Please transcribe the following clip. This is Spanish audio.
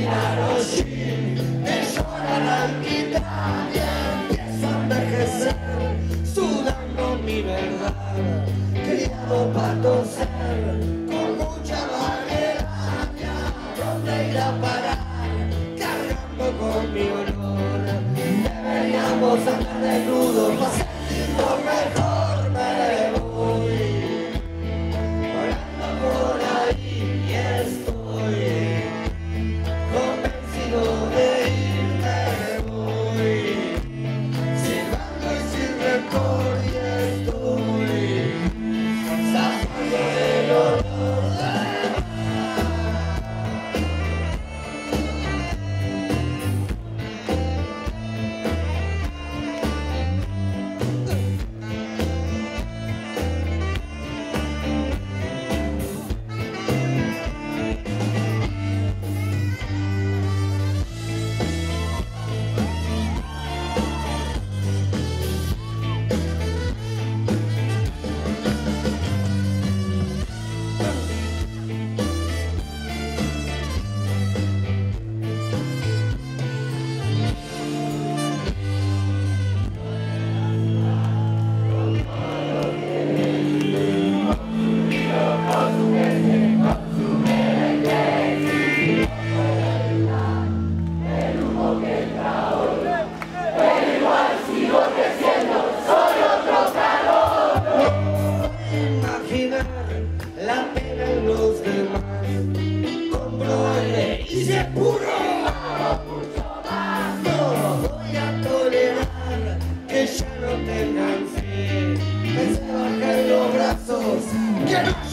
Hiroshima, me llora la mitad y empiezo a envejecer, sudando mi verdad, criado para toser, con mucha valeria, ¿dónde ir a parar? Cargando con mi honor, deberíamos andar desnudos para sentirnos mejor, me voy, volando por ahí y estoy convencido de irme, voy, silbando y sin rencor y estoy zafando el olor del mar. La pena en los demás, compro aire y se puro, no voy a tolerar que ya no tengan fe, que se bajen los brazos, que no